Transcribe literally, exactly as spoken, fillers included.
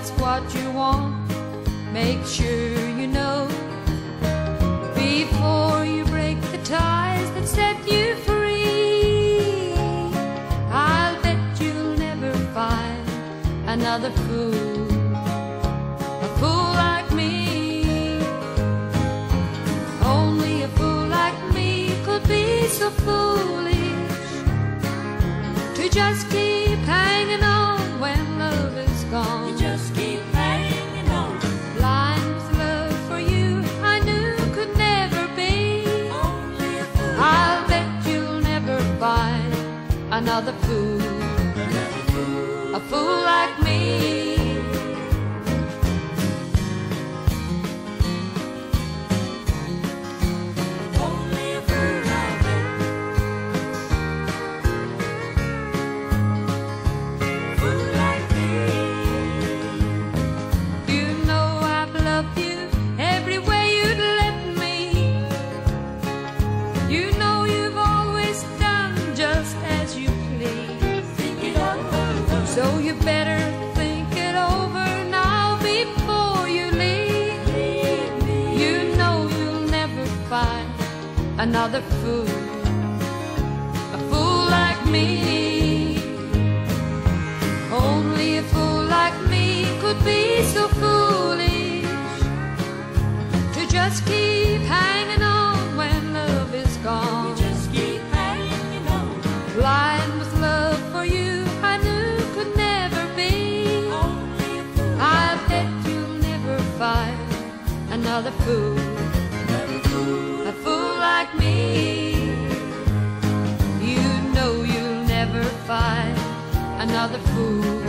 that's what you want, make sure you know before you break the ties that set you free. I'll bet you'll never find another fool, a fool like me. Only a fool like me could be so foolish to just keep hanging on when love is gone. You just keep hanging on. Blind with love for you, I knew could never be. Only a fool. I'll bet you'll never find another fool, Another fool. a fool like me. Only a fool like me. Fool like me. You know I've loved you every way you'd let me. You know you've always done just as you please. Think it over. So you better think it over now before you leave. Leave me. You know you'll never find another fool, a fool like me. Only a fool like me could be so foolish to just keep hanging on when love is gone. Just keep hanging on. Blind with love for you, I knew could never be. Only a fool. I bet you'll never find another fool, Another fool. a fool like me. You know you'll never find another fool,